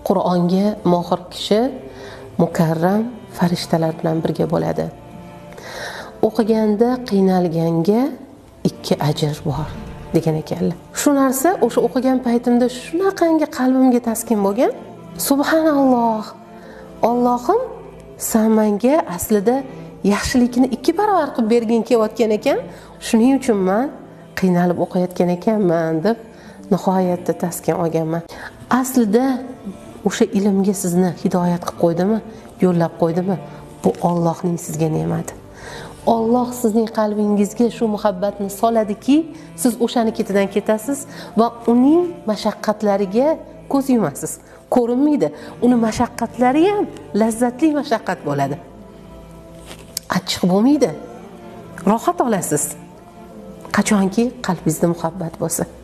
Qur'onga mohir kishi mukarram farishtalar bilan birga bo'ladi. O'qiganda qiynalganga 2 ajr bor degan ekanlar. Shu narsa o'sha o'qigan paytimda shunaqangi qalbimga taskin bo'lgan. Subhanalloh. Allohim sen menga aslida yaxshilikni 2 barobar qilib bergin kelayotgan ekan. Shuning uchun men qiynalib o'qiyotgan ekanman deb nihoyatda taskin olganman. Aslida o'sha ilmga sizni hidoyat qilib qo'ydimi, yo'llab qo'ydimi? Bu Allohning sizga ne'mati. Alloh sizning qalbingizga shu muhabbatni soladiki, siz o'shani ketidan ketasiz va uning mashaqqatlariga ko'z yumasiz. Ko'rinmaydi. Uni mashaqqatlari ham lazzatli mashaqqat bo'ladi. Achchiq bo'lmaydi. Rohat olasiz. Qachonki qalbingizda muhabbat bo'lsa.